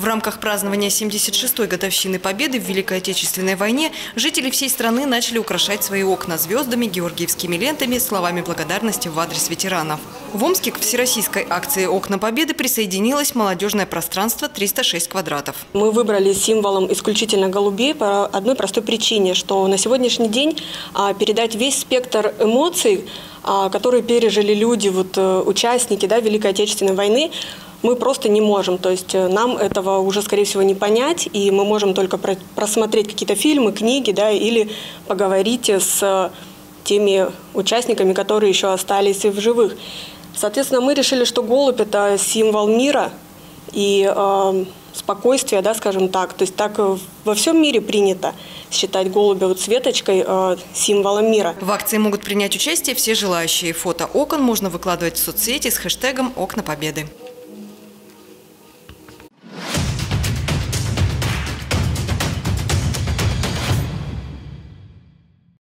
В рамках празднования 76-й годовщины Победы в Великой Отечественной войне жители всей страны начали украшать свои окна звездами, георгиевскими лентами, словами благодарности в адрес ветеранов. В Омске к всероссийской акции «Окна Победы» присоединилось молодежное пространство 306 квадратов. Мы выбрали символом исключительно голубей по одной простой причине, что на сегодняшний день передать весь спектр эмоций, которые пережили люди, участники Великой Отечественной войны, мы просто не можем. То есть нам этого уже, скорее всего, не понять, и мы можем только просмотреть какие-то фильмы, книги, или поговорить с теми участниками, которые еще остались в живых. Соответственно, мы решили, что голубь – это символ мира и спокойствия, скажем так. То есть так во всем мире принято считать голубя светочкой символом мира. В акции могут принять участие все желающие. Фото окон можно выкладывать в соцсети с хэштегом «Окна Победы».